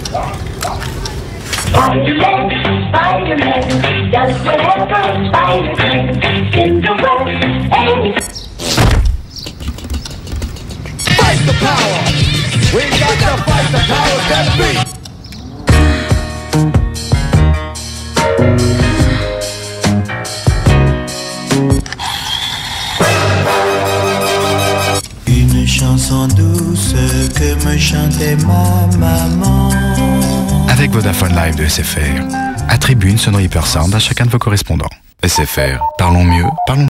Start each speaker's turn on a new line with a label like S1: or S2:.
S1: Spider-Man, Spider-Man, does whatever Spider can. In the web, and
S2: Fight the power! We got to fight the power that beat!
S3: Une chanson douce que me chantait ma maman.
S4: Avec Vodafone Live de SFR, attribue une sonnerie Hyper Sound à chacun de vos correspondants. SFR, parlons mieux, parlons